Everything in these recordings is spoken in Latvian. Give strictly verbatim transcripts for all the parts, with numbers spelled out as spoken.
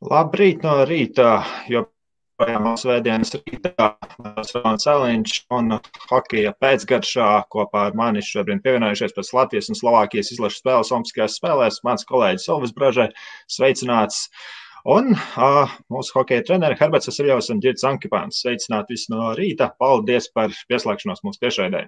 Labrīt no rīta, joprojām svētdienas rītā, Rolands Celiņš un hokeja pēcgaršā kopā ar mani šobrīd pievienojušies pēc Latvijas un Slovākijas izlašu spēles olimpiskajās spēlēs. Mans kolēģis Elvis Bražē, sveicināts. Un uh, mūsu hokeja treneri Herberts Vasiljovs un Ģirds Ankipāns. Sveicināti visi no rīta. Paldies par pieslēgšanos mūsu tiešraidē.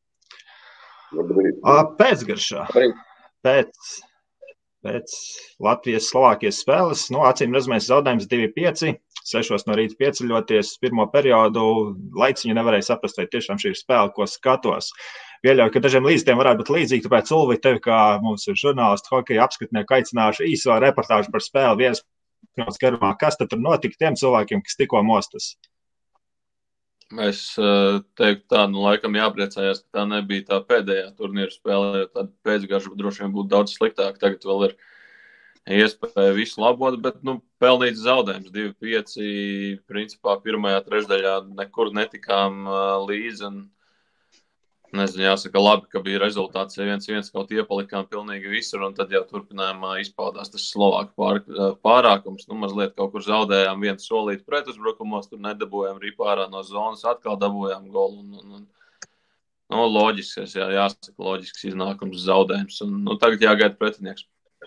Uh, pēcgaršā. Pēc... Pēc Latvijas Slovākijas spēles, nu, acīm redzamais zaudējums divi pieci, sešos no rīta pieceļoties pirmo periodu, laiciņu nevarēja saprast, vai tiešām šī ir spēle, ko skatos. Pieļauju, ka dažiem līdzstiem varētu būt līdzīgi, tāpēc Ulvi, tevi kā mums ir žurnālisti, hokeja apskatnieku aicināšu īso reportāžu par spēli vienas minūtes garumā. Kas tad tur notika tiem cilvēkiem, kas tikko mostas? Es teiktu tā, nu laikam jāpriecājās, ka tā nebija tā pēdējā turnīra spēlē, jo tāda pēcgarša droši vien būtu daudz sliktāk. Tagad vēl ir iespēja visu labot, bet, nu, pelnīts zaudējums divi pieci, principā pirmajā trešdaļā nekur netikām līdzi. Un, nezinu, jāsaka labi, ka bija rezultāts viens viens, kaut iepalikām pilnīgi visur, un tad jau turpinājumā izpaudās tas Slovāku pār, pārākums. Nu, mazliet kaut kur zaudējām vienu solīti pretuzbrukumos, tur nedabūjām arī pārā no zonas, atkal dabūjām golu. Un, un, un, nu, loģisks, jā, jāsaka, loģisks iznākums zaudējums. Un, nu, tagad jāgaida pretinieks.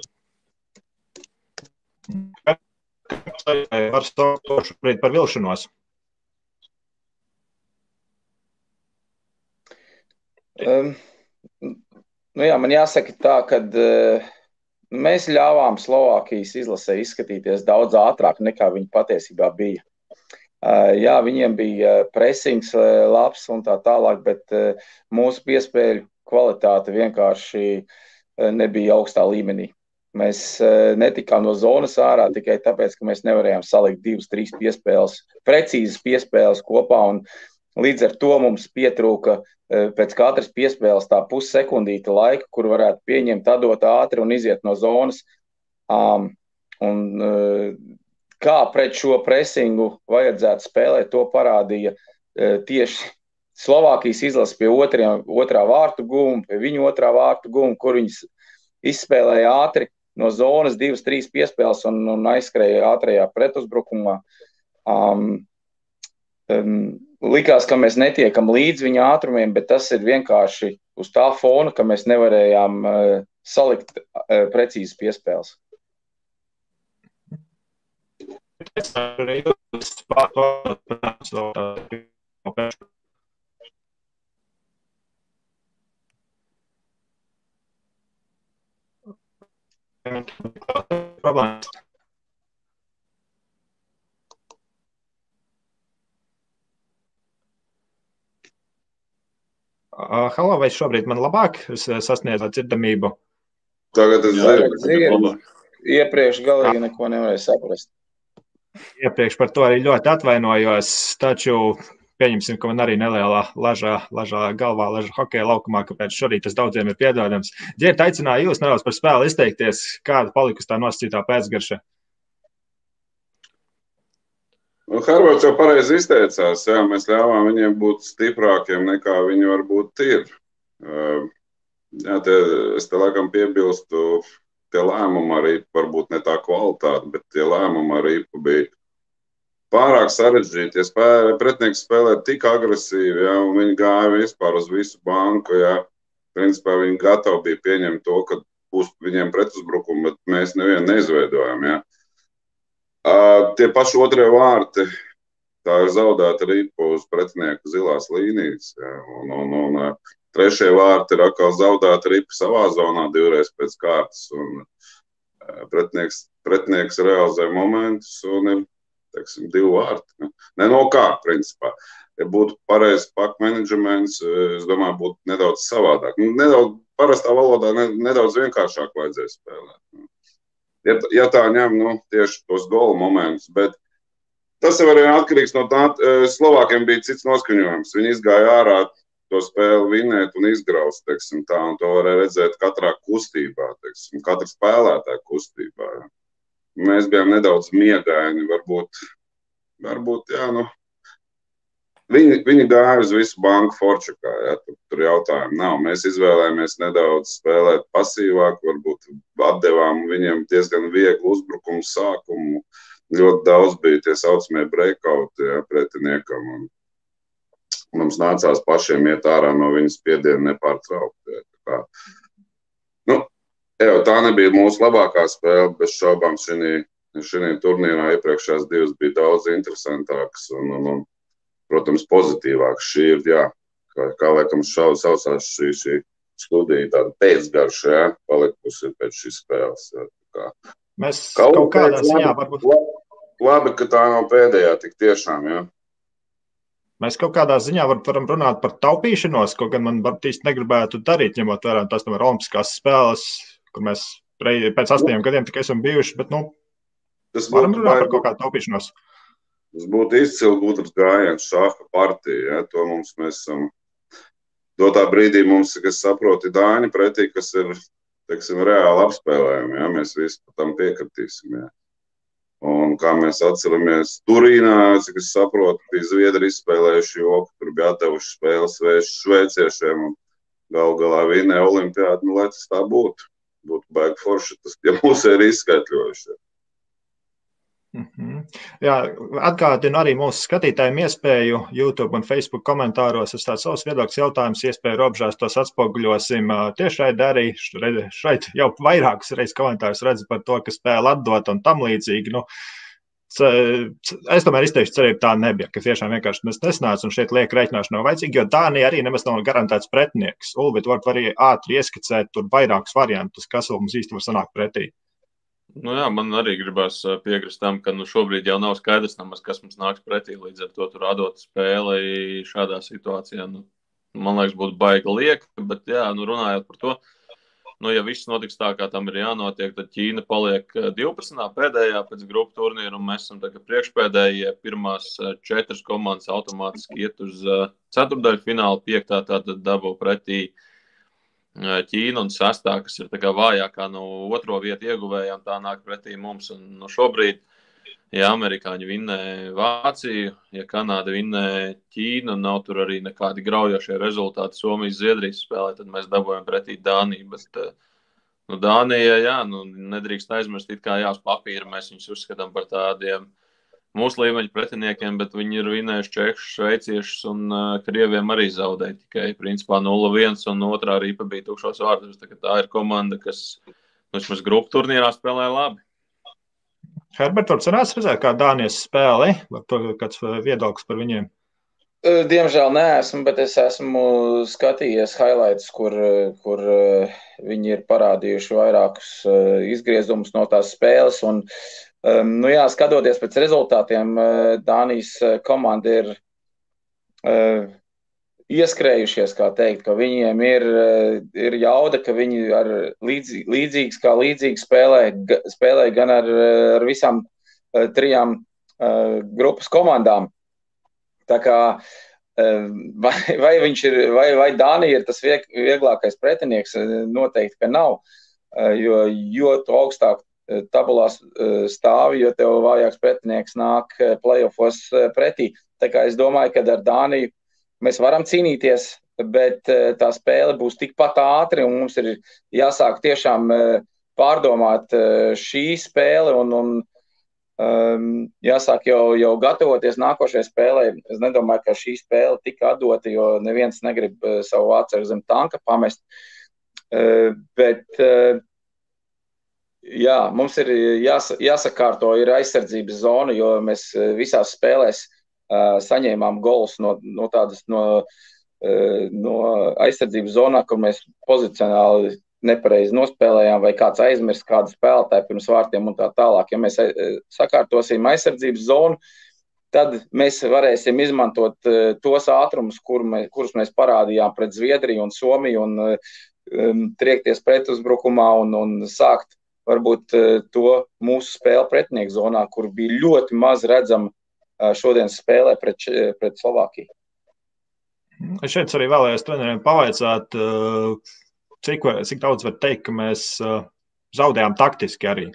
Var stāvošu par vilšanos. Um, nu jā, man jāsaka tā, ka uh, mēs ļāvām Slovākijas izlasē izskatīties daudz ātrāk nekā viņi patiesībā bija. Uh, jā, viņiem bija presings uh, labs un tā tālāk, bet uh, mūsu piespēļu kvalitāte vienkārši uh, nebija augstā līmenī. Mēs uh, netikām no zonas ārā tikai tāpēc, ka mēs nevarējām salikt divas, trīs piespēles, precīzas piespēles kopā, un līdz ar to mums pietrūka pēc katras piespēles tā pussekundīta laika, kur varētu pieņemt, atdot ātri un iziet no zonas. Um, un uh, kā pret šo presingu vajadzētu spēlēt, to parādīja uh, tieši Slovākijas izlase pie otriem, otrā vārtu guma, pie viņu otrā vārtu guma, kur viņas izspēlēja ātri no zonas divas, trīs piespēles un, un aizskrēja ātrajā pretuzbrukumā. Um, um, Likās, ka mēs netiekam līdz viņa ātrumiem, bet tas ir vienkārši uz tā fona, ka mēs nevarējām uh, salikt uh, precīzas piespēles. Problēmas. Uh, halo, vai šobrīd man labāk sasniedz dzirdamību? Tagad es zinu. Iepriekš galīgi neko nevarēju saprast. Iepriekš par to arī ļoti atvainojos, taču pieņemsim, ka man arī nelielā lažā, lažā galvā, lažā hokeja laukumā, kāpēc šorīt tas daudziem ir piedodams. Ģirt, aicināju jūs nedaudz par spēli izteikties, kāda palikusi tā nosacītā pēcgarša? Nu, Herberts jau pareizi izteicās, jā, mēs ļāvām viņiem būt stiprākiem nekā viņi varbūt ir. Jā, tie, es te laikam piebilstu, tie lēmumi arī varbūt ne tā kvalitāte, bet tie lēmumi arī bija pārāk sarežģīti. Ja spēlē, pretinieks spēlē tik agresīvi, jā, un viņi gāja vispār uz visu banku, jā. Principā viņi gatavi bija pieņemt to, ka būs viņiem pretuzbrukumi, bet mēs nevienu neizveidojam, jā. Uh, tie paši otrie vārti, tā ir zaudēta ripa uz pretinieku zilās līnijas, ja, un, un, un uh, trešie vārti ir atkal zaudēta ripa savā zonā divreiz pēc kārtas, un uh, pretinieks, pretinieks realizē momentus, un ir, teiksim, divi vārti. Ne, ne no kā, principā. Ja būtu pareizs pak menedžments, es domāju, būtu nedaudz savādāk. Nu, nedaudz, parastā valodā ne, nedaudz vienkāršāk vajadzēja spēlēt. Ja, ja tā ņem, nu, tieši tos gola momentus, bet tas jau arī atkarīgs no tā, Slovākiem bija cits noskaņojums. Viņi izgāja ārā to spēli vinēt un izgraust, teiksim, tā, un to varēja redzēt katrā kustībā, teiksim, katra spēlētāja kustībā. Ja. Mēs bijām nedaudz miegaini, varbūt, varbūt, jā, nu, Viņi, viņi gāja uz visu banku Forčakā, ja, tur, tur jautājumu nav. Mēs izvēlējāmies nedaudz spēlēt pasīvāk, varbūt atdevām viņiem diezgan vieglu uzbrukumu sākumu, ļoti daudz bija tie saucamie breakouti, ja, pretiniekam. Un mums nācās pašiem iet ārā no viņas spiediena nepārtraukti. Ja, tā kā, nu, jau tā nebija mūsu labākā spēle, bez šaubām šī, šī turnīrā iepriekšējās divas bija daudz interesantākas un, un, un protams, pozitīvākas. Šī ir, jā, kā, kā laikam šau, saucās šī, šī studija, tāda pēcgarša, ja, palikusi pēc šīs spēles. Ja, kā. Mēs kaut, kaut kādā ziņā varbūt... Labi, ka tā nav pēdējā, tik tiešām, jā. Mēs kaut kādā ziņā var, varam runāt par taupīšanos, ko gan man īsti negribētu darīt, ņemot vērā tās tomēr olimpiskās spēles, kur mēs pēc astoņiem gadiem tikai esam bijuši, bet, nu, tas varam runāt par kaut kādu taupīšanos. Tas būtu izcili gudrs gājiens, šāha partija, ja, to mums mēs esam, dotā brīdī mums, kas saproti Dāņi pretī, kas ir, teiksim, reāli apspēlējumi, ja, mēs visi par tam piekritīsim, ja. Un kā mēs atceramies Turīnā, cik es saprotu, bija Zviedri izspēlējuši joku, tur bija atdevuši spēles šveiciešiem un gal galā vinē olimpiādu, nu, lai tas tā būtu. Būtu baigi forši, tas, ja mūs ir izskaitļojuši. Mm-hmm. Jā, atgādinu arī mūsu skatītājiem iespēju YouTube un Facebook komentāros. Es tāds savs viedoklis jautājums, iespēju robežās tos atspoguļosim tiešraidē arī. Šeit jau vairākas reizes komentārus redzu par to, ka spēle atdot un tam līdzīgi. Nu, es tomēr izteikšu cerību tā nebija, ka tiešām vienkārši mēs nesnāc un šeit liek reiķināšana nav vajadzīga, jo Dānija arī nemaz nav garantēts pretinieks. Ulvi, tu vari arī ātri ieskicēt tur vairākus variantus, kas vēl mums īsti var sanākt pretī. Nu jā, man arī gribās piekrist tam, ka nu, šobrīd jau nav skaidrs, nemaz, kas mums nāks pretī, līdz ar to tur atdot spēli šādā situācijā. Nu, man liekas, būtu baigi lieka, bet jā, nu, runājot par to, nu, ja viss notiks tā, kā tam ir jānotiek, tad Ķīna paliek divpadsmitā pēdējā pēc grupu turnīra, un mēs esam tagad priekšpēdējie, pirmās četras komandas automātiski iet uz ceturtdaļu finālu, piektā tātad dabū pretī Ķīna un sestā, kas ir tā kā vājākā no otro vietu ieguvējām, tā nāk pretī mums. Un no šobrīd, ja amerikāņi vinnē Vāciju, ja Kanāda vinnē Ķīnu, nav tur arī nekādi graujošie rezultāti Somijas Zviedrijas spēlē, tad mēs dabūjam pretī Dāniju. Bet nu, Dānija, jā, nu, nedrīkst aizmirst, it kā jās papīra, mēs viņus uzskatām par tādiem mūsu līmeņa pretiniekiem, bet viņi ir vinējuši češus, šveiciešus un uh, Krieviem arī zaudēja tikai principā nulle viens un otrā ripa bija tukšos vārdus. Tā, tā ir komanda, kas vismaz grupu turnīrā spēlē labi. Herbert, var cerās redzēt, kā Dānijas spēli, vai kāds viedoklis par viņiem? Diemžēl neesmu, bet es esmu skatījies highlights, kur, kur viņi ir parādījuši vairākus izgriezumus no tās spēles un Um, nu jā, skatoties pēc rezultātiem, Dānijas komanda ir uh, ieskrējušies, kā teikt, ka viņiem ir, ir jauda, ka viņi ar līdzī, līdzīgs kā līdzīgi spēlē, spēlē gan ar, ar visām uh, trijām uh, grupas komandām. Tā kā uh, vai, vai, viņš ir, vai, vai Dānija ir tas vieg, vieglākais pretinieks, noteikti, ka nav, uh, jo, jo to augstāk tabulās stāvi, jo tev vājāks pretinieks nāk playoffos pretī. Tā kā es domāju, ka ar Dāniju mēs varam cīnīties, bet tā spēle būs tikpat ātri un mums ir jāsāk tiešām pārdomāt šī spēle un, un um, jāsāk jau, jau gatavoties nākošajai spēlē. Es nedomāju, ka šī spēle tika atdota, jo neviens negrib savu vāceru zem tanka pamest. Uh, bet uh, Jā, mums ir jās, jāsakārto ir aizsardzības zona, jo mēs visās spēlēs uh, saņēmām golus no, no tādas no, uh, no aizsardzības zonā, kur mēs pozicionāli nepareizi nospēlējām vai kāds aizmirst kādu spēlētāju pirms vārtiem un tā tālāk. Ja mēs sakārtosim aizsardzības zonu, tad mēs varēsim izmantot uh, tos ātrumus, kur mēs, kurus mēs parādījām pret Zviedriju un Somiju un um, triekties pretuzbrukumā un, un sākt varbūt to mūsu spēli pretinieku zonā, kur bija ļoti maz redzama šodienas spēlē pret, pret Slovākiju. Es šeit arī vēlējos treneriem pavaicāt, cik, cik daudz var teikt, ka mēs zaudējām taktiski arī.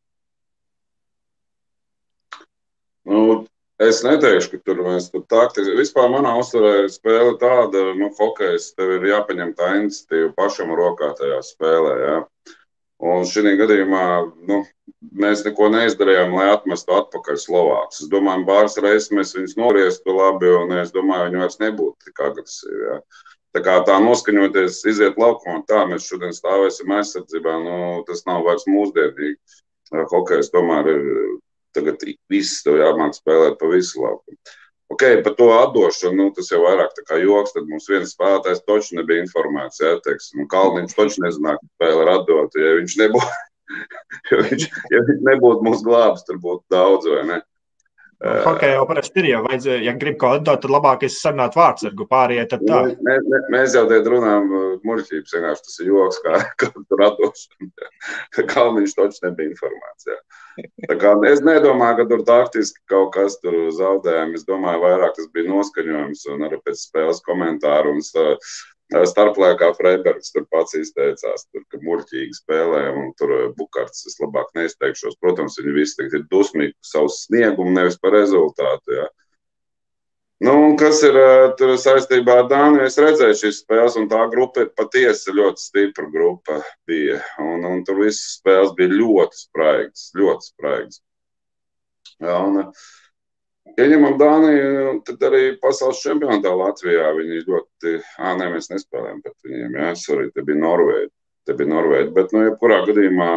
Nu, es neteikšu, ka tur mēs tur taktiski. Vispār manā uzturē spēle tāda, nu, hokejs, tev ir jāpaņem tā iniciatīva pašam rokā tajā spēlē, jā. Un šī gadījumā nu, mēs neko neizdarījām, lai atmestu atpakaļ Slovākus. Es domāju, pāris reizes mēs viņus noriestu labi, un es domāju, viņi vairs nebūtu tik agresīvi. Ja. Tā kā tā noskaņoties, iziet laukumā, tā mēs šodien stāvēsim aizsardzībā, nu, tas nav vairs mūsdienīgi. Hokejs tomēr ir tagad viss, tev jāmāk spēlēt pa visu laukumu. Ok, par to atdošanu, nu, tas jau vairāk tā kā joks, tad mums viens spēlētājs toči nebija informēts, ja, teiksim, Kalniņš toči nezināja, ka spēle ir atdota, ja viņš nebūtu, ja viņš, ja viņš nebūtu mūsu glābis, tur būtu daudz, vai ne? Hokejā jau parasti ir, ja, vajadz, ja grib ko atdot, tad labākais sarunāt vārdsargu, pārējie tad tā. Mē, mē, mēs jau te runājam muļķības, vienkārši tas ir joks, kā, kā tur atdošana. Kalniņš toči nebija informēts, jā. Tā kā es nedomāju, ka tur taktiski kaut kas tur zaudējumi. Es domāju, vairāk tas bija noskaņojums un arī pēc spēles komentāru. Un starplaikā Freibergs tur pats izteicās, tur, ka muļķīgi spēlē un tur Bukarts, es labāk neizteikšos. Protams, viņi visi tagad ir dusmīgi par savu sniegumu, nevis par rezultātu. Jā. Nu, un kas ir tur saistībā ar Dāniju? Es redzēju šīs spēles, un tā grupa patiesi ļoti stipra grupa bija. Un, un tur visas spēles bija ļoti spraigas, ļoti spraigas. Jā, un, ja ņemam Dāniju, tad arī pasaules čempionātā Latvijā viņi ļoti, ā, ne, mēs nespēlējam pret viņiem, jā, sorry, te bija Norvēģi, te bija Norvēģi, bet, nu, jebkurā gadījumā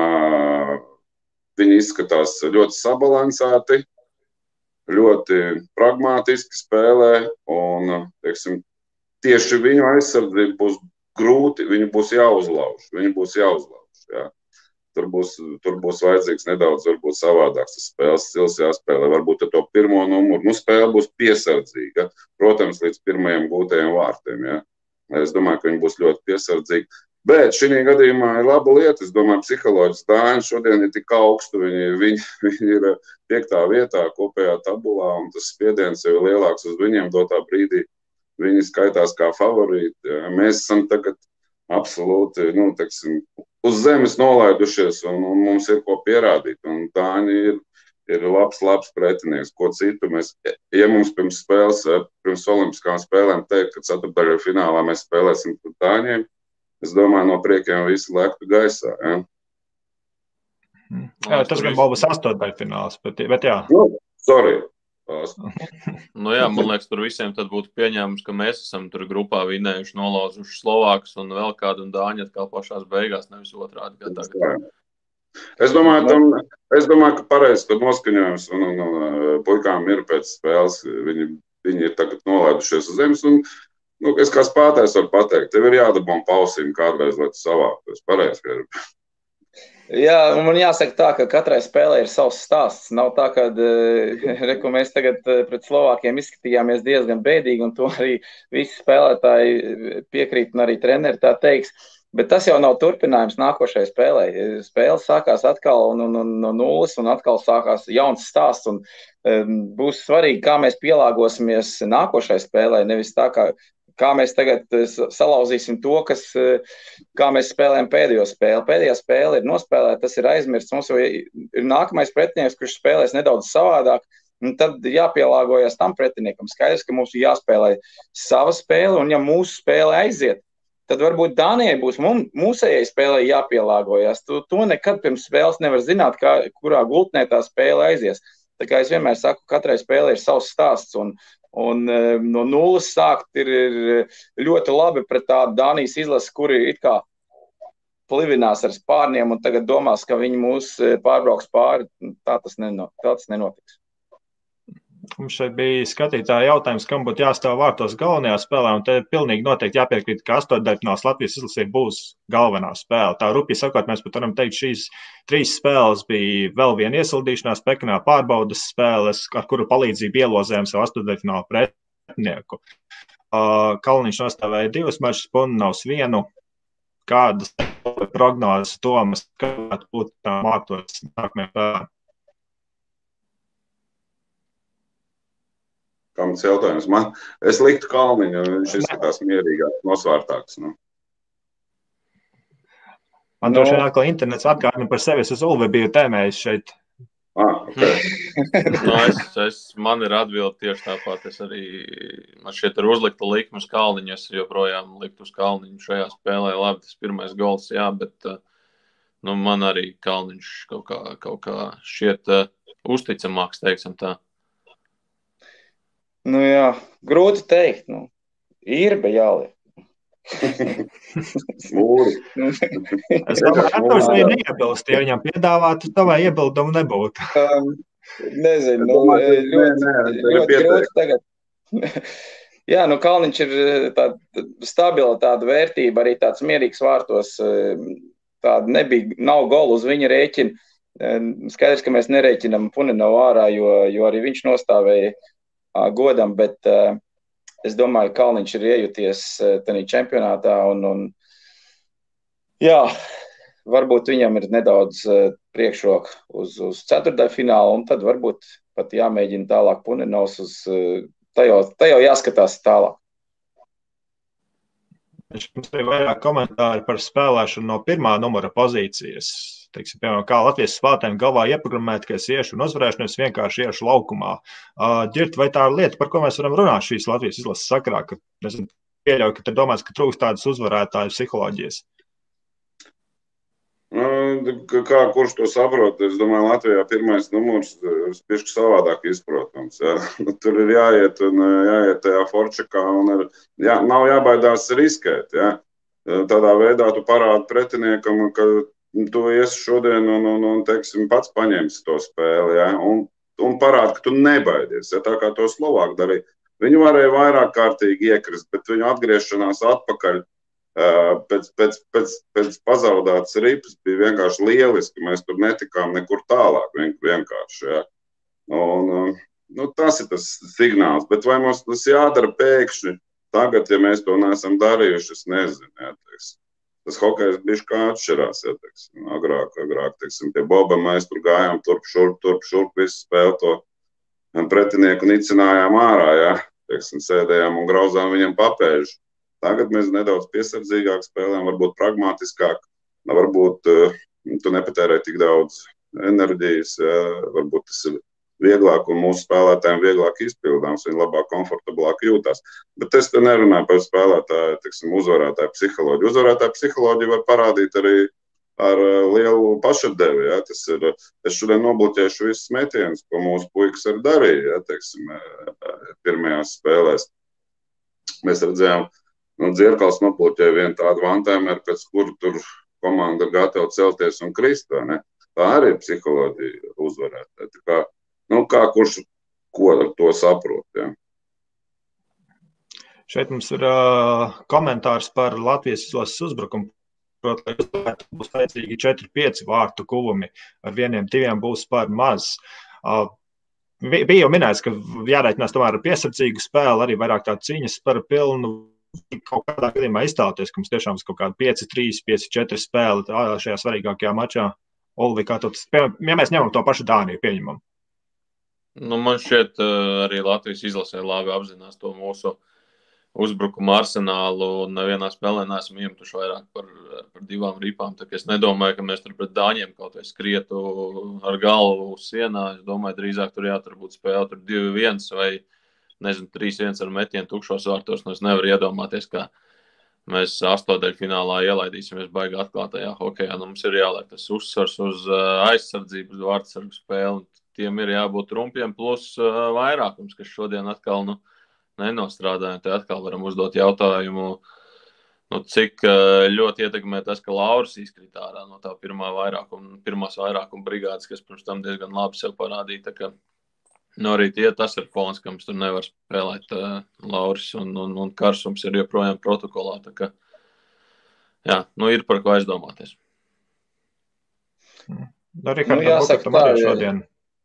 viņi izskatās ļoti sabalansēti, ļoti pragmātiski spēlē, un, teiksim, tieši viņu aizsardzība būs grūti, viņu būs jāuzlauž, viņu būs jāuzlauž, jā. Tur būs, tur būs vajadzīgs nedaudz, varbūt savādāks tas spēles stils jāspēlē, varbūt ar to pirmo numuru, nu, spēle būs piesardzīga, protams, līdz pirmajiem gūtajiem vārtiem, jā. Es domāju, ka viņi būs ļoti piesardzīgi. Bet šī gadījumā ir laba lieta. Es domāju, psiholoģiski Dāņi šodien ir tik augstu. Viņi, viņi, viņi ir piektā vietā kopējā tabulā, un tas spiediens jau ir lielāks uz viņiem dotā brīdī. Viņi skaitās kā favorīti. Ja. Mēs esam tagad absolūti, nu, teiksim, uz zemes nolaidušies, un, un mums ir ko pierādīt. Un Dāņi ir, ir labs, labs pretinieks. Ko citu mēs, ja mums pirms spēles, pirms olimpiskām spēlēm teikt, ka ceturtdaļā finālā mēs spēlēsim pret Dāņiem, es domāju, no priekiem visi lektu gaisā. Ja? Jā, tas gan būs astotdaļfināls, bet, bet jā. Nu, sorry. Nu jā, man liekas, tur visiem tad būtu pieņēmums, ka mēs esam tur grupā vinējuši, nolauzuši Slovākus un vēl kādu un Dāņu atkal pašās beigās, nevis otrādi. Kā tagad. Es domāju, tam, es domāju, ka pareizi tur noskaņojums un, un, un puikām ir pēc spēles. Viņi, viņi ir tagad nolaidušies uz zemes un nu, es kā spēlētājs varu pateikt, tev ir jādabū pausīm kādreiz, lai tu savāktos. Pareizi, ka ir. Jā, man jāsaka tā, ka katrai spēlē ir savs stāsts. Nav tā, ka reku, mēs tagad pret Slovākiem izskatījāmies diezgan bēdīgi, un to arī visi spēlētāji piekrīt, un arī treneri tā teiks. Bet tas jau nav turpinājums nākošajai spēlē. Spēle sākās atkal un, un, un, no nulles, un atkal sākās jauns stāsts. Un, um, būs svarīgi, kā mēs pielāgosimies nākošajai spēlē, nevis tā, kā kā mēs tagad salauzīsim to, kas, kā mēs spēlējam pēdējo spēli. Pēdējā spēle ir nospēlēta, tas ir aizmirsts. Mums jau ir nākamais pretinieks, kurš spēlēs nedaudz savādāk, un tad jāpielāgojas tam pretiniekam. Skaidrs, ka mums ir jāspēlē sava spēle, un ja mūsu spēle aiziet, tad varbūt Dānijai būs mūsējai spēlē jāpielāgojas. Tu, to nekad pirms spēles nevar zināt, kā, kurā gultnē tā spēle aizies. Tā kā es vienmēr saku, katrai spēlē ir savs stāsts, un Un no nulles sākt ir ļoti labi pret tādu Dānijas izlasi, kuri it kā plivinās ar spārniem un tagad domās, ka viņi mūs pārbrauks pāri. Tā tas, neno, tā tas nenotiks. Mums šeit bija skatītāja jautājums, kam būtu jāstāv vārtos galvenajā spēlē, un te pilnīgi noteikti jāpiekrīt, ka astotdaļfināls Latvijas izlasē būs galvenā spēle. Tā rupi sakot, mēs pat varam teikt, šīs trīs spēles bija vēl viena iesildīšanās Pekinā pārbaudas spēles, ar kuru palīdzību ielozējām savu astotdaļfinālu pretinieku. Kalniņš nostāvēja divas mačus, Punnovs vienu. Kādas prognozes Tomas, kādā būtu tā māktos nākamajā spēlē? Kāds jautājums man? Es liktu Kalniņu, viņš izskatās mierīgāks, nosvārtāks. Nu. Man droši vien atkal internets atgādina par sevi, es uz Ulvi biju tēmējis šeit. Ah, okay. no, es, es, man ir atbildi tieši tāpat. Es arī, man šeit ir uzlikta likme uz Kalniņu, es joprojām liktu uz Kalniņu šajā spēlē. Labi, tas pirmais gols, jā, bet nu, man arī Kalniņš kaut kā, kaut kā šķiet uh, uzticamāks, teiksim tā. Nu jā, grūti teikt. Nu, ir, bet jāliek. Mūri. Es domāju, ka tas arī neiebilst, ja viņam piedāvātu, tā vai iebildumu nebūtu. Um, nezinu, nu, ļoti, nē, nē, ļoti grūti tagad. Jā, nu Kalniņš ir tāda stabila tāda vērtība, arī tāds mierīgs vārtos, tāda nebija, nav golu uz viņa rēķina. Skaidrs, ka mēs nerēķinam Puninovu ārā, jo, jo arī viņš nostāvēja godam, bet es domāju, Kalniņš ir iejuties tajā čempionātā un, un jā, varbūt viņam ir nedaudz priekšroka uz, uz ceturtdaļu finālu, un tad varbūt pat jāmēģina tālāk Puninovs uz, tā jau, tā jau jāskatās tālāk. Mums ir vairāk komentāri par spēlēšanu no pirmā numura pozīcijas. Teiksim, piemēram, kā Latvijas spēlētājiem galvā ieprogrammēt, ka es iešu un uzvarēšu, es vienkārši iešu laukumā. Uh, Ģirt, vai tā ir lieta, par ko mēs varam runāt šīs Latvijas izlases sakarā, ka, nezinu, pieļauju, ka te domāts, ka trūkst tādas uzvarētāju psiholoģijas? Nu, kā kurš to saprot, es domāju, Latvijā pirmais numurs ir bišķi savādāk izprotams. Ja. Tur ir jāiet un jāiet tajā forčakā un ar, jā, nav jābaidās riskēt. Ja. Tādā veidā tu parādi pretiniekam, ka tu iesi šodien un, un, un teiksim, pats paņemsi to spēli. Ja. Un, un parādi, ka tu nebaidies, ja, tā kā to Slovāki darīja. Viņu varēja vairāk kārtīgi iekrist, bet viņu atgriešanās atpakaļ Pēc, pēc, pēc, pēc pazaudātas ripas bija vienkārši lieliski. Mēs tur netikām nekur tālāk. Vienkārši, ja. Un, nu, tas ir tas signāls. Bet vai mums tas jādara pēkšņi tagad, ja mēs to neesam darījuši, es nezinu. Ja, tas hokejs bišķi kā atšķirās. Ja, teiksim, agrāk, agrāk teiksim, pie Boba mēs tur gājām turp, šurp, turp, šurp, visu spēli to pretinieku nicinājām ārā. Ja, teiksim, sēdējām un grauzām viņam papēžu. Tagad mēs nedaudz piesardzīgāk spēlējam, varbūt pragmatiskāk, varbūt uh, tu nepatērē tik daudz enerģijas, ja, varbūt tas ir vieglāk un mūsu spēlētājiem vieglāk izpildāms, viņi labāk, komfortablāk jūtās. Bet es te nerunāju par spēlētāju, teiksim, uzvarētāju psiholoģiju. Uzvarētāju psiholoģiju var parādīt arī ar uh, lielu pašatdevi. Ja. Tas ir, es šodien nobloķēšu visus metienus, ko mūsu puikas arī darīja, ja, teiksim, pirmajās spēlēs. Mēs redzējām, nu, Dzierkals nobloķēja vienu tādu vantēmēru, pēc kuru tur komanda ir gatava celties un krist, vai ne? Tā arī ir psiholoģija uzvarētāja. Tā kā, nu, kā kurš ko ar to saprot, ja? Šeit mums ir uh, komentārs par Latvijas izlases uzbrukumu. Protams, būs vajadzīgi četri pieci vārtu kuvumi, ar vieniem diviem būs par maz. Uh, bija jau minēts, ka jārēķinās tomēr ar piesardzīgu spēli, arī vairāk tā cīņas par pilnu. Kaut kādā gadījumā iztāloties, ka mums tiešām ir kaut kāda pieci trīs, pieci četri spēle šajā svarīgākajā mačā. Olvi, kā tu, ja mēs ņemam to pašu Dāniju, pieņemam? Nu, man šķiet, arī Latvijas izlasē labi apzinās to mūsu uzbrukuma arsenālu, un nevienā spēlē neesam iemetuši vairāk par, par divām ripām. Tā kā es nedomāju, ka mēs tur pret Dāņiem kaut vai skrietu ar galvu uz sienā. Es domāju, drīzāk tur jātur būt spēle tur divi viens vai nezinu, trīs viens ar metienu tukšos vārtos, nu es nevaru iedomāties, ka mēs astodaļu finālā ielaidīsimies baigi atklātajā hokejā. Nu, mums ir jāliek tas uzsvars uz aizsardzību, uz vārdsargu spēli, un tiem ir jābūt trumpiem plus vairākums, kas šodien atkal nu, nenostrādāja. Te atkal varam uzdot jautājumu, nu, cik ļoti ietekmē tas, ka Lauris izkrita ārā no tā pirmā vairākuma, pirmās vairākuma brigādes, kas pirms tam diezgan labi sev parādīja. Tā kā nu, arī tie, tas ir fons, ka mums tur nevar spēlēt uh, Lauris un, un, un Karsums ir joprojām protokolā. Tā kā, jā, nu ir par ko aizdomāties. Nu, Rikārd, nu, jāsaka tā, arī šodien.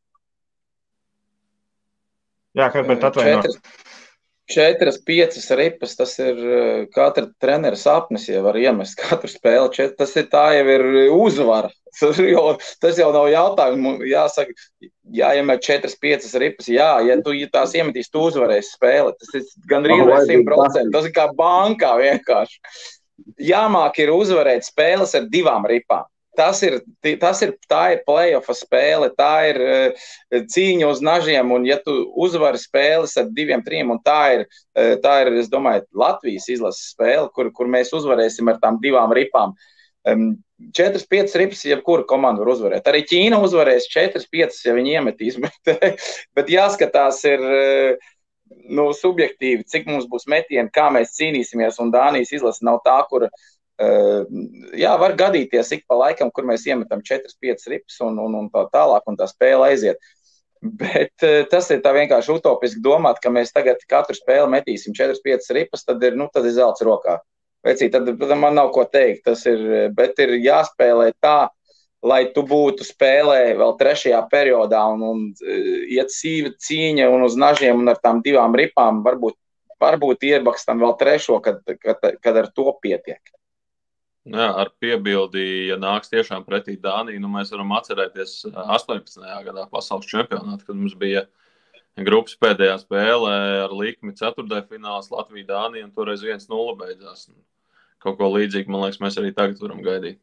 Jā, Herbert, atvaino. Četras, četras, piecas ripas, tas ir katra trenera sapnis, ja var iemest katru spēli. Čet, tas ir tā jau ir uzvara. Tas jau, tas jau nav jautājumu. Jāsaka, jāiemet četras, piecas ripas. Jā, ja tu ja tās iemetīs, tu uzvarēsi spēli. Tas ir gandrīz simt procenti. Tas ir kā bankā vienkārši. Jāmāk ir uzvarēt spēles ar divām ripām. Tas ir, tas ir, tā ir play-offa spēle, tā ir uh, cīņa uz nažiem, un ja tu uzvari spēles ar diviem, trim, un tā ir, uh, tā ir, es domāju, Latvijas izlases spēle, kur, kur mēs uzvarēsim ar tām divām ripām. četras piecas ripas, jebkura komanda var uzvarēt. Arī Ķīna uzvarēs četras piecas, ja viņi iemetīs, bet, bet jāskatās ir nu, subjektīvi, cik mums būs metieni, kā mēs cīnīsimies, un Dānijas izlase nav tā, kur jā, var gadīties ik pa laikam, kur mēs iemetam četras piecas ripas un, un, un tā tālāk, un tā spēle aiziet. Bet tas ir tā vienkārši utopiski domāt, ka mēs tagad katru spēli metīsim četras piecas ripas, tad ir, nu, tad ir zelts rokā. Vecī, tad, tad man nav ko teikt, tas ir, bet ir jāspēlē tā, lai tu būtu spēlē vēl trešajā periodā un, un iet sīva cīņa un uz nažiem un ar tām divām ripām varbūt, varbūt iebakstam vēl trešo, kad, kad, kad ar to pietiek. Jā, ar piebildi, ja nāks tiešām pretī Dāniju, nu mēs varam atcerēties astoņpadsmitajā gadā pasaules čempionātu, kad mums bija grupas pēdējā spēlē ar likmi ceturtajā fināls Latvija-Dānija, un toreiz viens nulle beidzās. Kaut ko līdzīgi, man liekas, mēs arī tagad varam gaidīt.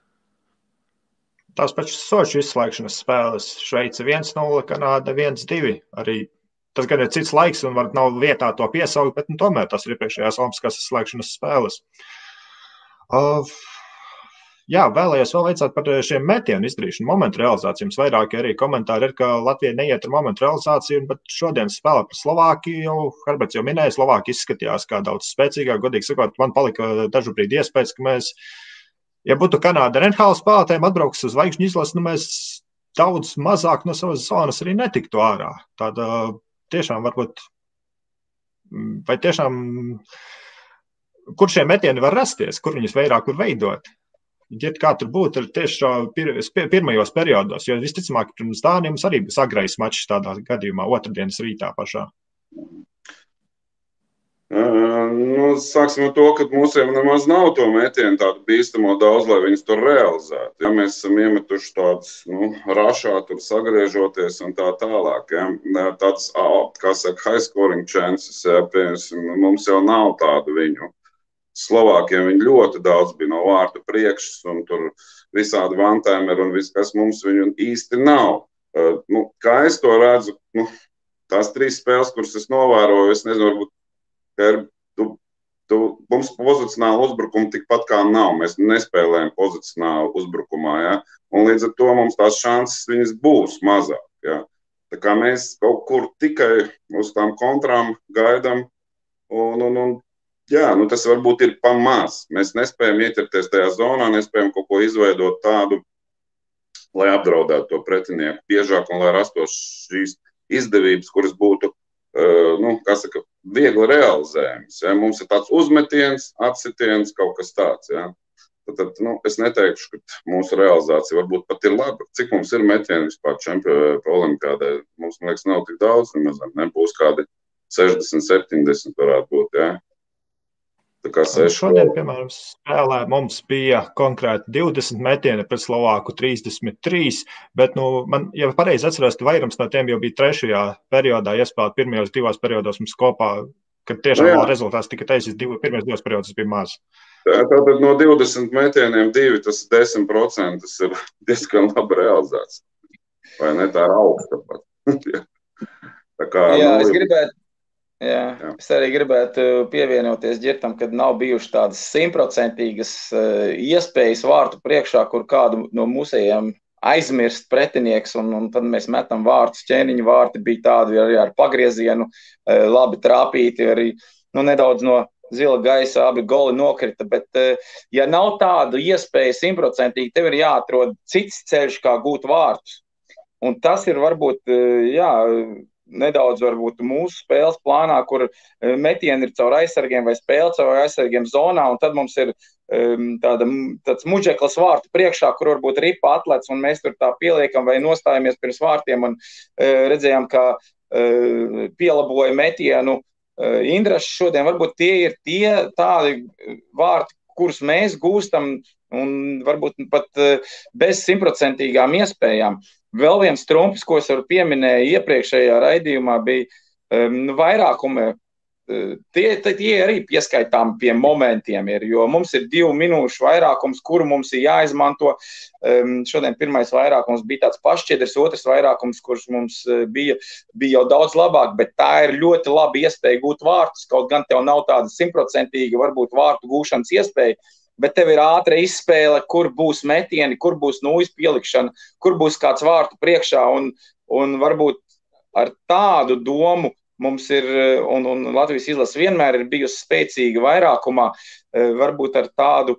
Tās pašas Soču izslēgšanas spēles. Šveice viens nulle, Kanāda viens divi. Arī tas gan ir cits laiks un var nav vietā to piesaukt, bet nu, tomēr tas ir iepriekšējās olimpiskās izslēgšanas spēles. Uh, jā, vēlējos vēl veicāt par šiem metienu izdarīšanu, momentu realizāciju. Jums vairāk arī komentāri ir, ka Latvija neiet ar momentu realizāciju, bet šodien spēlē par Slovākiju, jau Herberts jau minēja, Slovākija izskatījās kā daudz spēcīgāk, godīgi sakot, man palika dažu brīdi iespējas, ka mēs, ja būtu Kanāda ar N H L spēlētājiem atbrauks uz zvaigžņu izlasi, nu mēs daudz mazāk no savas zonas arī netiktu ārā. Tāda tiešām varbūt, vai tiešām... Kur šie metieni var rasties, kur viņus vairāk var veidot? Ja kā tur būtu tieši pir, pirmajos periodos, jo visticamāk, pirms Dānija mums arī būs agrais mačs tādā gadījumā, otrdienas rītā pašā. Nu, sāksim ar to, ka mūsiem nemaz nav to metienu tādu bīstamo daudz, lai viņus tur realizētu. Ja mēs esam iemetuši tādus, nu, rašā tur sagriežoties un tā tālāk, ja, tāds, kā saka, high scoring chances, ja, piemēram, mums jau nav tādu viņu. Slovākiem viņi ļoti daudz bija no vārtu priekšas un tur visādi one-timeri un viss, kas mums viņu īsti nav. Uh, nu, kā es to redzu, nu, tās trīs spēles, kuras es novēroju, es nezinu, varbūt, ka ir, tu, tu, mums pozicionāli uzbrukumi tikpat kā nav. Mēs nespēlējam pozicionāli uzbrukumā, ja? Un līdz ar to mums tās šanses viņas būs mazāk. Ja? Tā kā mēs kaut kur tikai uz tām kontrām gaidam un, un, un jā, nu tas varbūt ir pamaz. Mēs nespējam ieķerties tajā zonā, nespējam kaut ko izveidot tādu, lai apdraudētu to pretinieku biežāk un lai rastos šīs izdevības, kuras būtu, uh, nu, kā saka, viegli realizējums. Ja? Mums ir tāds uzmetiens, atsitiens, kaut kas tāds. Ja? Tad, tad, nu, es neteikšu, ka mūsu realizācija varbūt pat ir laba. Cik mums ir metieni vispār čempionu olimpiādē? Mums, man liekas, nav tik daudz, nemaz nebūs kādi sešdesmit, septiņdesmit varētu būt, ja? Šodien, piemēram, spēlē mums bija konkrēti divdesmit metieni pret Slovāku trīsdesmit trīs, bet, nu, man, ja pareizi atceros, ka vairums no tiem jau bija trešajā periodā, iespēlēt pirmajos divās periodos mums kopā, kad tiešām vēl rezultāts tika teicis, div, pirmajos divos periodos bija maz. Tātad no divdesmit metieniem divi, tas desmit procenti ir diezgan labi realizēts. Vai ne, tā ir augsta pat. Tā kā, jā, nu, es gribētu. Jā, jā. Es arī gribētu pievienoties Ģirtam, kad nav bijuši tādas simtprocentīgas iespējas vārtu priekšā, kur kādu no mūsējiem aizmirst pretinieks, un, un tad mēs metam vārtus, ķēniņu vārti bija tādi arī ar pagriezienu, labi trāpīti, arī nu, nedaudz no zila gaisa abi goli nokrita, bet ja nav tādu iespēju simtprocentīgi, tev ir jāatrod cits ceļš, kā gūt vārtus. Un tas ir varbūt, jā, nedaudz varbūt mūsu spēles plānā, kur metieni ir caur aizsargiem vai spēle caur aizsargiem zonā, un tad mums ir um, tāda, tāds muģeklas vārtu priekšā, kur varbūt ripa atlec, un mēs tur tā pieliekam vai nostājamies pirms vārtiem, un uh, redzējām, ka uh, pielaboja metienu uh, Indrašs šodien. Varbūt tie ir tie tādi vārti, kurus mēs gūstam, un varbūt pat uh, bez simtprocentīgām iespējām. Vēl viens trumpis, ko es varu pieminēju iepriekšējā raidījumā, bija um, vairākumi. Uh, tie, tie arī pieskaitām pie momentiem, ir, jo mums ir divu minūšu vairākums, kuru mums ir jāizmanto. Um, šodien pirmais vairākums bija tāds pašķiedrs, otrs vairākums, kurš mums bija, bija jau daudz labāk, bet tā ir ļoti laba iespēja gūt vārtus, kaut gan tev nav tāda simtprocentīga varbūt vārtu gūšanas iespēja, bet tev ir ātra izspēle, kur būs metieni, kur būs nūjas pielikšana, kur būs kāds vārtu priekšā, un, un varbūt ar tādu domu mums ir, un, un Latvijas izlase vienmēr ir bijusi spēcīga vairākumā, varbūt ar tādu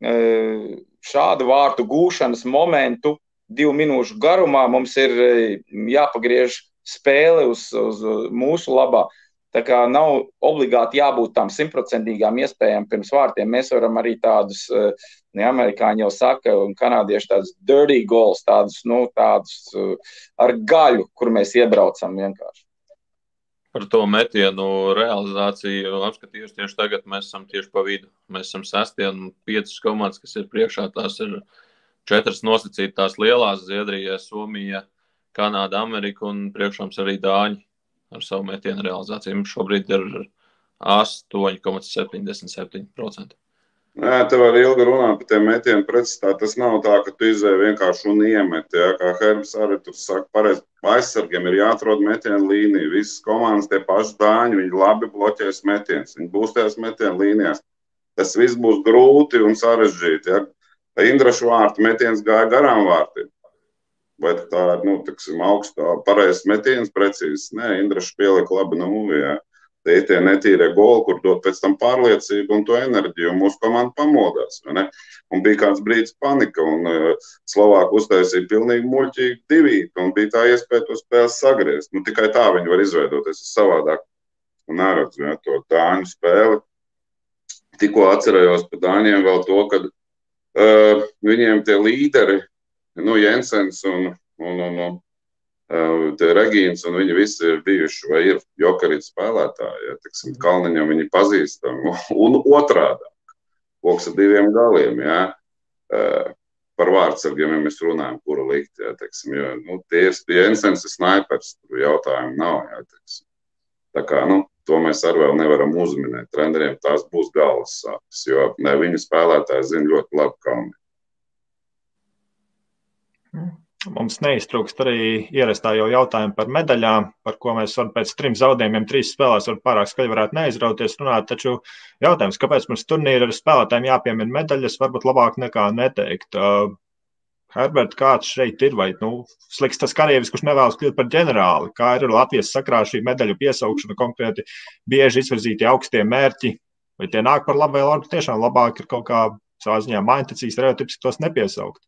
šādu vārtu gūšanas momentu divu minūšu garumā mums ir jāpagriež spēle uz, uz mūsu labā. Tā kā nav obligāti jābūt tām simtprocentīgām iespējām pirms vārtiem. Mēs varam arī tādus, ne amerikāņi jau saka, un kanādieši tādus dirty goals, tādus, nu, tādus ar gaļu, kur mēs iebraucam vienkārši. Par to metienu realizāciju apskatījos tieši tagad, mēs esam tieši pa vidu. Mēs esam sestie un piecas komandas, kas ir priekšā, tās ir četras nosacītās lielās, Zviedrija, Somija, Kanāda, Amerika un priekšams arī Dāņi ar savu metienu realizāciju. Mums šobrīd ir astoņi komats septiņdesmit septiņi procenti. Nē, te var ilgi runāt par tiem metienu pretstāvā. Tas nav tā, ka tu izēji vienkārši un iemet. Ja? Kā Herbs arī tur saka, pareizi, aizsargiem ir jāatrod metienu līnija. Visas komandas, tie paši Dāņi, viņi labi bloķēs metienus. Viņi būs tajās metienu līnijās. Tas viss būs grūti un sarežģīti. Ja? Indrašu vārtu metiens gāja garām vārtiem. Vai tā ir, nu, tiksim, augstā, pareizs metiens, precīzs? Nē, Indrašu pielika labi nulli, ja? Tie tie netīrie goli, kur dot pēc tam pārliecību un to enerģiju, un mūsu komanda pamodās, vai ne? Un bija kāds brīdis panika, un uh, Slovāki uztaisīja pilnīgi muļķīgi divīt, un bija tā iespēja to spēles sagriezt. Nu, tikai tā viņi var izveidoties savādāk. Un neredzu, ja, to Dāņu spēli. Tikko atcerējos par Dāņiem vēl to, ka uh, viņiem tie līderi, nu, Jensens un, un, un, un tie Regīns un viņi visi ir bijuši vai ir jokarīt spēlētāji, ja, tiksim, Kalniņam viņi pazīstami, un otrādāk, koks ar diviem galiem, ja, par vārdsargiem, ja mēs runājam, kuru likt, ja, tiksim, jo, nu, tie ir Jensens ir snaipers, tur jautājumu nav, ja, tiksim. Tā kā, nu, to mēs arī vēl nevaram uzminēt, treneriem tās būs galvas sāpes, jo ne, viņu spēlētāji zina ļoti labi Kalniņu. Mm. Mums neiztrūkst arī ierastā jau jautājumi par medaļām, par ko mēs varam pēc trim zaudējumiem, trīs spēlēs var pārāk skaļi varētu neizrauties runāt, taču jautājums, kāpēc mums turnīra ar spēlētājiem jāpiemina medaļas, varbūt labāk nekā neteikt. Uh, Herbert, kāds šeit ir, vai, nu, sliks tas karievis, kurš nevēlas kļūt par ģenerāli, kā ir Latvijas sakrā šī medaļu piesaukšana konkrēti bieži izvirzīti augstie mērķi, vai tie nāk par labu, vai tiešām labāk ir kaut kā savā ziņā mājiņtecīs stereotips tos nepiesaukt?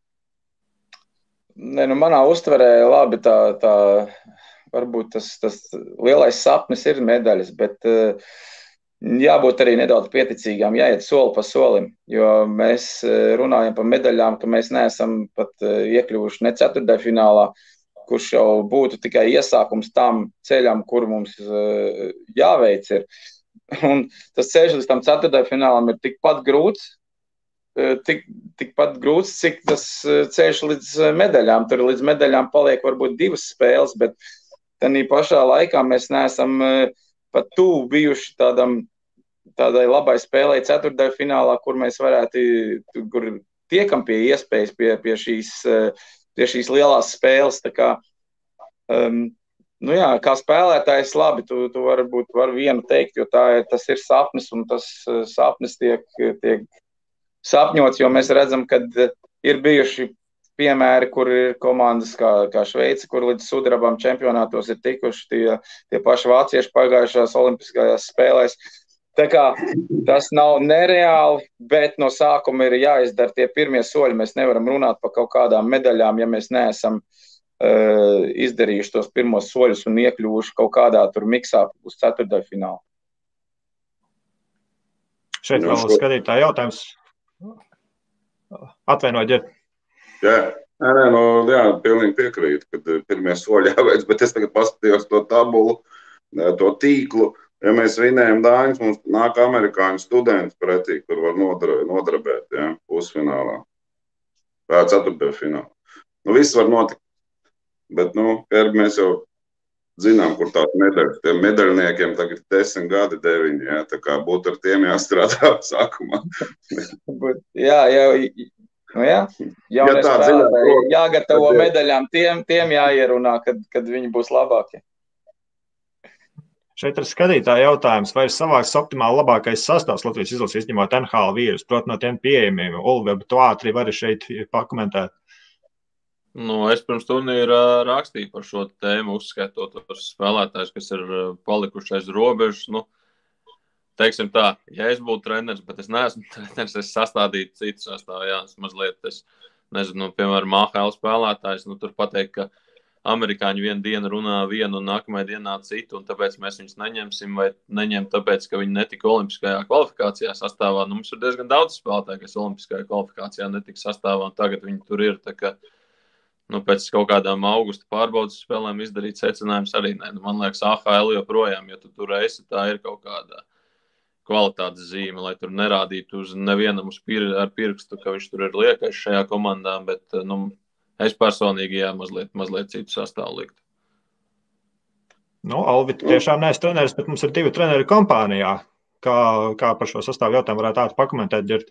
Ne, nu, manā uztverē labi tā, tā varbūt tas, tas lielais sapnis ir medaļas, bet uh, jābūt arī nedaudz pieticīgām, jāiet soli pa solim, jo mēs runājam par medaļām, ka mēs neesam pat uh, iekļuvuši ne ceturtdaļfinālā, kurš jau būtu tikai iesākums tam ceļam, kur mums uh, jāveic ir. Un tas ceļš līdz tam ceturtdaļfinālam ir tikpat grūts, Tik, tikpat grūts, cik tas ceļš līdz medaļām. Tur līdz medaļām paliek varbūt divas spēles, bet tādā pašā laikā mēs neesam pat tuvu bijuši tādam, tādai labai spēlei ceturtdaļfinālā, kur mēs varētu, kur tiekam pie iespējas, pie, pie, šīs, pie šīs lielās spēles. Tā kā, um, nu jā, kā spēlētājs labi, tu, tu varbūt var vienu teikt, jo tā, tas ir sapnis, un tas sapnis tiek, tiek sapņots, jo mēs redzam, ka ir bijuši piemēri, kur ir komandas kā, kā Šveice, kur līdz sudrabam čempionātos ir tikuši tie, tie paši vācieši pagājušās olimpiskajās spēlēs. Tā kā tas nav nereāli, bet no sākuma ir jāizdara tie pirmie soļi. Mēs nevaram runāt par kaut kādām medaļām, ja mēs neesam uh, izdarījuši tos pirmos soļus un iekļuvuši kaut kādā tur miksā uz ceturtdaļfinālu. Šeit vēl skatītāji jautājums. Atvainojiet, Ģer. Jā, nē, no, jā, pilnīgi piekrītu, kad pirmie soļi jāveic, bet es tagad paskatījos to tabulu, to tīklu. Ja mēs vinējam Dāņus, mums nāk amerikāņu studenti pretī, kur var nodra, nodrabēt, ja, pusfinālā. Pēc ceturtdaļfinālā. Nu, viss var notikt. Bet, nu, mēs jau zinām, kur tās medaļas. Tiem medaļniekiem tagad ir desmit gadi, deviņi, ja, tā kā būtu ar tiem jāstrādā sākumā. jā, jā, nu jā, jaunie ja spēlētāji jāgatavo tad, medaļām, tiem, tiem jāierunā, kad, kad viņi būs labākie. Šeit ir skatītāja jautājums, vai ir savāks optimāli labākais sastāvs Latvijas izlases izņemot N H L vīrus, proti no tiem pieejamiem. Ulvi, bet tu ātri vari šeit pakomentēt. Nu, es pirms turnīra rakstīju par šo tēmu, uzskaitot tos spēlētājus, kas ir palikuši aiz robežas. Nu, teiksim tā, ja es būtu treneris, bet es neesmu treneris, es sastādītu citu sastāvu. Jā, es mazliet, es nezinu, piemēram, A H L spēlētājs, nu, tur pateikt, ka amerikāņi vienu dienu runā vienu un nākamajā dienā citu, un tāpēc mēs viņus neņemsim vai neņem tāpēc, ka viņi netika olimpiskajā kvalifikācijā sastāvā. Nu, mums ir diezgan daudz spēlētāju, kas olimpiskajā kvalifikācijā netika sastāvā, un tagad viņi tur ir, tā ka nu, pēc kaut kādām augusta pārbaudas spēlēm izdarīt secinājums arī ne. Nu, man liekas, A H L joprojām, ja tu tur esi, tā ir kaut kāda kvalitātes zīme, lai tur nerādītu uz nevienam uz pir, ar pirkstu, ka viņš tur ir liekais šajā komandā, bet nu, es personīgi jā, mazliet, mazliet citu sastāvu likt. Nu, Alvi, tiešām neesi treneris, bet mums ir divi treneri kompānijā. Kā, kā par šo sastāvu jautājumu varētu ātri pakomentēt, Ģirt?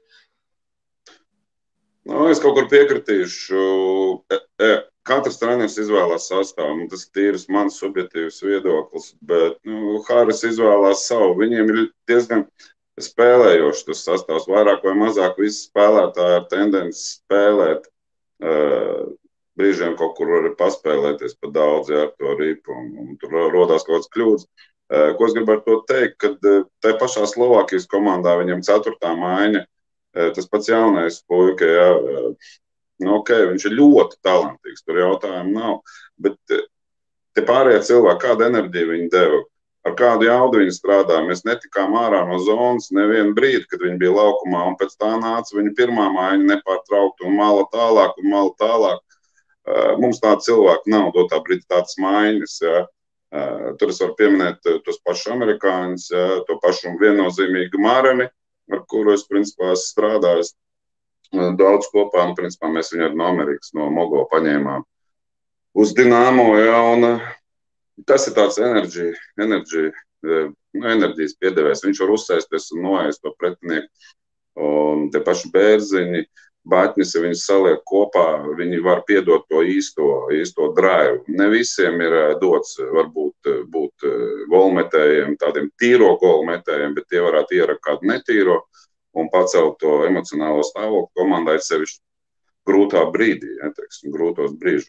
Nu, es kaut kur piekritīšu. Katrs treneris izvēlās sastāvu. Tas ir tīrs mans subjektīvs viedoklis, bet nu, Hāris izvēlās savu. Viņiem ir diezgan spēlējoši tas sastāvs. Vairāk vai mazāk visi spēlētāji ar tendenci spēlēt. Uh, brīžiem kaut kur var paspēlēties pa daudz jā, ar to ripu, un, un tur rodās kaut kāds kļūdas. Uh, ko es gribētu to teikt, kad uh, tai pašā Slovākijas komandā viņam ceturtā maiņa, tas pats jaunais puika, jā, nu, ok, viņš ir ļoti talantīgs, tur jautājumu nav, bet te pārējie cilvēki, kādu enerģiju viņi deva, ar kādu jaudu viņi strādāja, mēs netikām ārā no zonas nevienu brīdi, kad viņi bija laukumā, un pēc tā nāca viņa pirmā maiņa nepārtraukti, un mala tālāk, un mala tālāk. Mums tāda cilvēka nav, dotā brīdī tādas maiņas, jā. Tur es varu pieminēt tos pašus amerikāņus, jā, to pašu viennozīmīgi Mareni, ar kuru es, principā, esmu strādājis daudz kopā, un, principā, mēs viņu no Amerikas, no Mogo paņēmām uz Dinamo, jā, un tas ir tāds enerģija, enerģija, nu, enerģijas piedevējs. Viņš var uzsēsties un noēst to pretinieku, un te paši bērziņi, baķņas, ja viņus saliek kopā, viņi var piedot to īsto, īsto drive. Ne visiem ir dots, varbūt, būt golmetējiem, tādiem tīro golmetējiem, bet tie varētu ierakt kādu netīro un pacelt to emocionālo stāvokli komandai sevišķi grūtā brīdī, ja, teiksim, grūtos brīžos.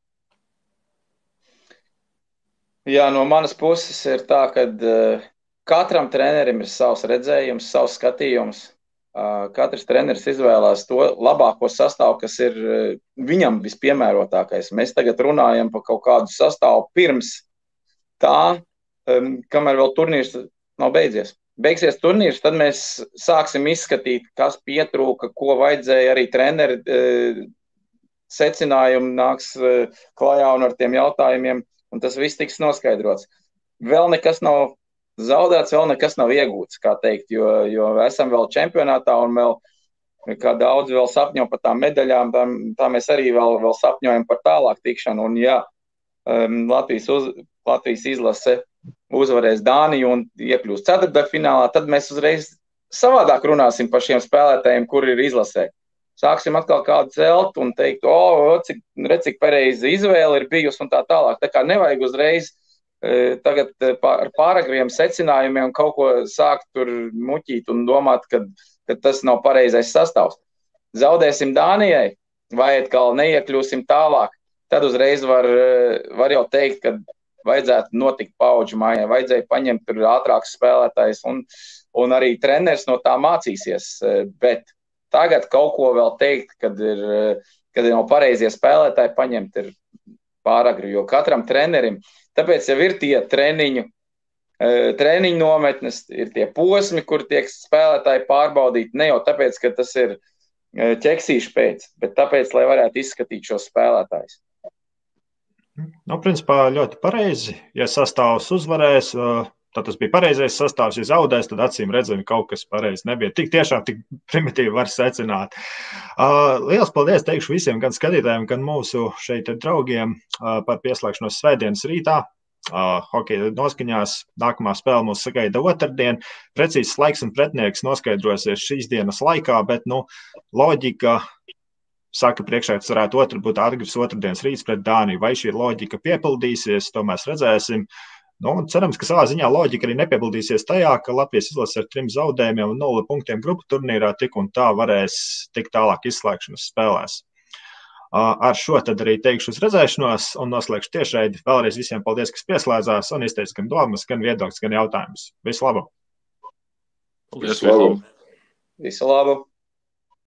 Jā, no manas puses ir tā, ka uh, katram trenerim ir savs redzējums, savs skatījums. Uh, katrs treneris izvēlās to labāko sastāvu, kas ir uh, viņam vispiemērotākais. Mēs tagad runājam par kaut kādu sastāvu pirms tā, um, kamēr vēl turnīrs nav beidzies. Beigsies turnīrs, tad mēs sāksim izskatīt, kas pietrūka, ko vajadzēja arī treneri uh, secinājumi nāks uh, klajā un ar tiem jautājumiem. Un tas viss tiks noskaidrots. Vēl nekas nav zaudēts, vēl nekas nav iegūts, kā teikt, jo, jo esam vēl čempionātā un vēl, kā daudz vēl sapņo par tām medaļām, tā, tā mēs arī vēl, vēl sapņojam par tālāk tikšanu. Un ja um, Latvijas, uz, Latvijas izlase uzvarēs Dāniju un iekļūst ceturtdaļfinālā, tad mēs uzreiz savādāk runāsim par šiem spēlētājiem, kur ir izlasē. Sāksim atkal kādu celt un teikt, o, oh, cik, redz, cik pareizi izvēle ir bijusi un tā tālāk. Tā kā nevajag uzreiz e, tagad pār, ar pāragriem secinājumiem kaut ko sākt tur muķīt un domāt, ka, ka tas nav pareizais sastāvs. Zaudēsim Dānijai vai atkal neiekļūsim tālāk, tad uzreiz var, var jau teikt, ka vajadzētu notikt paudžu maiņai, vajadzēja paņemt tur ātrākus spēlētājus un, un arī treneris no tā mācīsies, bet tagad kaut ko vēl teikt, kad ir, kad ir no pareizie spēlētāji paņemt ir pāragri, jo katram trenerim, tāpēc jau ir tie treniņu, treniņu nometnes, ir tie posmi, kur tiek spēlētāji pārbaudīti, ne jau tāpēc, ka tas ir ķeksīši pēc, bet tāpēc, lai varētu izskatīt šos spēlētājus. Nu, principā ļoti pareizi, ja sastāvs uzvarēs, tad tas bija pareizais sastāvs, ja zaudēs, tad acīm redzami kaut kas pareizi nebija. Tik tiešām, tik primitīvi var secināt. Uh, liels paldies teikšu visiem, gan skatītājiem, gan mūsu šeit draugiem uh, par pieslēgšanos svētdienas rītā. Uh, hokeja noskaņās nākamā spēle mūs sagaida otrdien. Precīzs laiks un pretinieks noskaidrosies šīs dienas laikā, bet, nu, loģika saka priekšā, ka varētu otru būt Atgris otrdienas rīts pret Dāniju. Vai šī loģika piepildīsies, to mēs redzēsim. Nu, cerams, ka savā ziņā loģika arī nepiebildīsies tajā, ka Latvijas izlase ar trim zaudējumiem un nulli punktiem grupu turnīrā tik un tā varēs tikt tālāk izslēgšanas spēlēs. Ar šo tad arī teikšu uz redzēšanos un noslēgšu tiešraidi. Vēlreiz visiem paldies, kas pieslēdzās un izteica gan domas, gan viedokļus, gan jautājumus. Visu labu! Paldies! Visu labu! Visu labu.